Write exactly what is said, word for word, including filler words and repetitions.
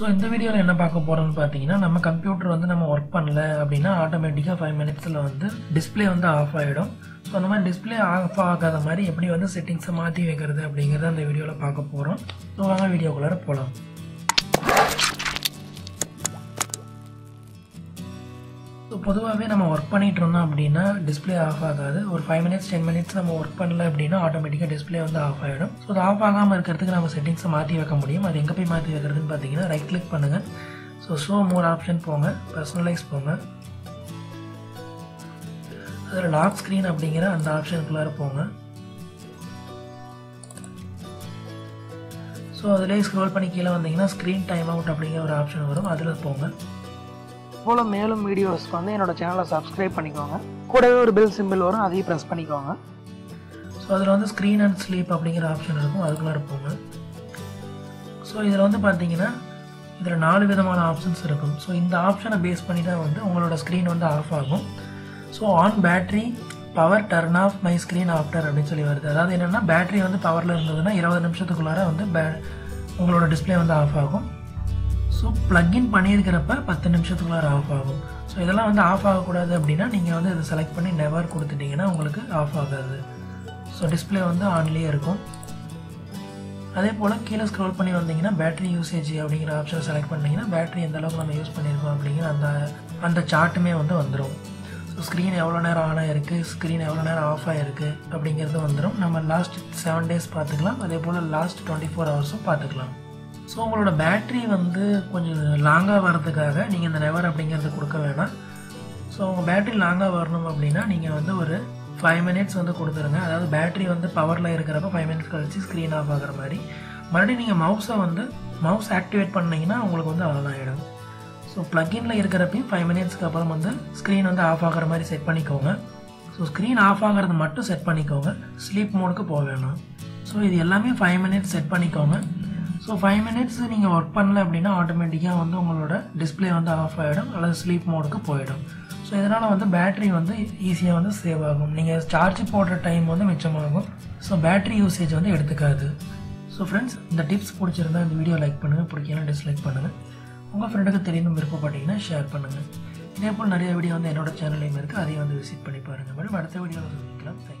So இந்த வீடியோவில் என்ன பார்க்க போகிறோம்னு பார்த்தீங்கன்னா, நம்ம கம்ப்யூட்டர் வந்து நம்ம ஒர்க் பண்ணல அப்படின்னா ஆட்டோமேட்டிக்காக ஃபைவ் மினிட்ஸில் வந்து டிஸ்பிளே வந்து ஆஃப் ஆகிடும். ஸோ அந்த மாதிரி டிஸ்பிளே ஆஃப் ஆகாத மாதிரி எப்படி வந்து செட்டிங்ஸை மாற்றி வைக்கிறது அப்படிங்கிறத அந்த வீடியோவில் பார்க்க போகிறோம். ஸோ வாங்க வீடியோக்குள்ளார போகலாம். ஸோ பொதுவாகவே நம்ம ஒர்க் பண்ணிகிட்டு இருந்தோம் அப்படின்னா டிஸ்பிளே ஆஃப் ஆகாது. ஒரு ஃபைவ் மினிட்ஸ் டென் மினிட்ஸ் நம்ம ஒர்க் பண்ணல அப்படின்னா ஆட்டோமேட்டிக்காக டிஸ்பிளே வந்து ஆஃப் ஆகிடும். ஸோ அது ஆஃப் ஆகாமல் இருக்கிறதுக்கு நம்ம செட்டிங்ஸை மாற்றி வைக்க முடியும். அது எங்கே போய் மாற்றி வைக்கிறதுன்னு பார்த்தீங்கன்னா, ரைட் கிளிக் பண்ணுங்கள். ஸோ ஷோ மோர் ஆப்ஷன் போங்க, பர்சனலைஸ் போங்க, அதில் லாக் ஸ்க்ரீன் அப்படிங்கிற அந்த ஆப்ஷனுக்குள்ளார போங்க. ஸோ அதிலே ஸ்க்ரோல் பண்ணி கீழே வந்தீங்கன்னா ஸ்க்ரீன் டைம் அவுட் அப்படிங்கிற ஒரு ஆப்ஷன் வரும், அதில் போங்க. போல் மேலும் வீடியோஸ்க்கு வந்து என்னோடய சேனலை சப்ஸ்கிரைப் பண்ணிக்கோங்க. கூடவே ஒரு பெல் சிம்பிள் வரும், அதையும் ப்ரெஸ் பண்ணிக்கோங்க. ஸோ அதில் வந்து ஸ்க்ரீன் அண்ட் ஸ்லீப் அப்படிங்கிற ஆப்ஷன் இருக்கும், அதுக்குள்ளே இருப்போங்க. ஸோ இதில் வந்து பார்த்தீங்கன்னா இதில் நாலு விதமான ஆப்ஷன்ஸ் இருக்கும். ஸோ இந்த ஆப்ஷனை பேஸ் பண்ணி தான் வந்து உங்களோட ஸ்க்ரீன் வந்து ஆஃப் ஆகும். So on battery power turn off my screen after அப்படின்னு சொல்லி வருது. அதாவது என்னென்னா, பேட்ரி வந்து பவரில் இருந்ததுன்னா இருபது நிமிஷத்துக்குள்ளார வந்து பே உங்களோட டிஸ்பிளே வந்து ஆஃப் ஆகும். ஸோ ப்ளக்இன் பண்ணியிருக்கிறப்ப பத்து நிமிஷத்துக்குள்ளார ஆஃப் ஆகும். ஸோ இதெல்லாம் வந்து ஆஃப் ஆகக்கூடாது அப்படின்னா நீங்கள் வந்து இதை செலக்ட் பண்ணி நெவர் கொடுத்துட்டிங்கன்னா உங்களுக்கு ஆஃப் ஆகாது. ஸோ டிஸ்பிளே வந்து ஆன்லேயே இருக்கும். அதே போல் கீழே ஸ்க்ரோல் பண்ணி வந்தீங்கன்னா பேட்ரி யூசேஜ் அப்படிங்கிற ஆப்ஷனை செலக்ட் பண்ணிங்கன்னா பேட்ரி எந்த அளவுக்கு நம்ம யூஸ் பண்ணியிருக்கோம் அப்படிங்கிற அந்த அந்த சார்ட்டுமே வந்து வந்துடும். ஸோ ஸ்க்ரீன் எவ்வளோ நேரம் ஆன் ஆகிருக்கு, ஸ்க்ரீன் எவ்வளோ நேரம் ஆஃப் ஆகிருக்கு அப்படிங்கிறது வந்துடும். நம்ம லாஸ்ட் செவன் டேஸ் பார்த்துக்கலாம், அதே போல் லாஸ்ட் டுவெண்ட்டி ஃபோர் ஹவர்ஸும் பார்த்துக்கலாம். ஸோ உங்களோட பேட்ரி வந்து கொஞ்சம் லாங்காக வர்றதுக்காக நீங்கள் இந்த நெவர் அப்படிங்கிறது கொடுக்க வேணாம். ஸோ உங்கள் பேட்ரி லாங்காக வரணும் அப்படின்னா நீங்கள் வந்து ஒரு ஃபைவ் மினிட்ஸ் வந்து கொடுத்துருங்க. அதாவது பேட்ரி வந்து பவரில் இருக்கிறப்ப ஃபைவ் மினிட்ஸ் கழிச்சு ஸ்க்ரீன் ஆஃப் ஆகிற மாதிரி. மறுபடியும் நீங்கள் மவுஸை வந்து மவுஸ் ஆக்டிவேட் பண்ணிங்கன்னா உங்களுக்கு வந்து ஆன் ஆகிடும். ஸோ ப்ளக்இனில் இருக்கிறப்பையும் ஃபைவ் மினிட்ஸ்க்கு அப்புறம் வந்து ஸ்க்ரீன் வந்து ஆஃப் ஆகிற மாதிரி செட் பண்ணிக்கோங்க. ஸோ ஸ்க்ரீன் ஆஃப் ஆகிறது மட்டும் செட் பண்ணிக்கோங்க, ஸ்லீப் மோடுக்கு போக வேணாம். ஸோ இது எல்லாமே ஃபைவ் மினிட்ஸ் செட் பண்ணிக்கோங்க. ஸோ ஃபைவ் மினிட்ஸ் நீங்கள் ஒர்க் பண்ணல அப்படின்னா ஆட்டோமேட்டிக்காக வந்து உங்களோட டிஸ்பிளே வந்து ஆஃப் ஆகிடும் அல்லது ஸ்லீப் மோடுக்கு போயிடும். ஸோ இதனால் வந்து பேட்ரி வந்து ஈஸியாக வந்து சேவ் ஆகும். நீங்கள் சார்ஜ் போடுற டைம் வந்து மிச்சமாகும். ஸோ பேட்ரி யூசேஜ் வந்து எடுத்துக்காது. ஸோ ஃப்ரெண்ட்ஸ், இந்த டிப்ஸ் பிடிச்சிருந்தா இந்த வீடியோ லைக் பண்ணுங்கள், பிடிக்கலாம் டிஸ்லைக் பண்ணுங்கள். உங்கள் ஃப்ரெண்டுக்கு தெரியணும் விருப்பப்பட்டீங்கன்னா ஷேர் பண்ணுங்கள். இதே போல் நிறைய வீடியோ வந்து என்னோடய சேனல்லையும் இருக்குது, அதையும் வந்து விசிட் பண்ணி பாருங்கள். மேடம் அடுத்த வீடியோவில் சந்திக்கலாம். தேங்க்யூ.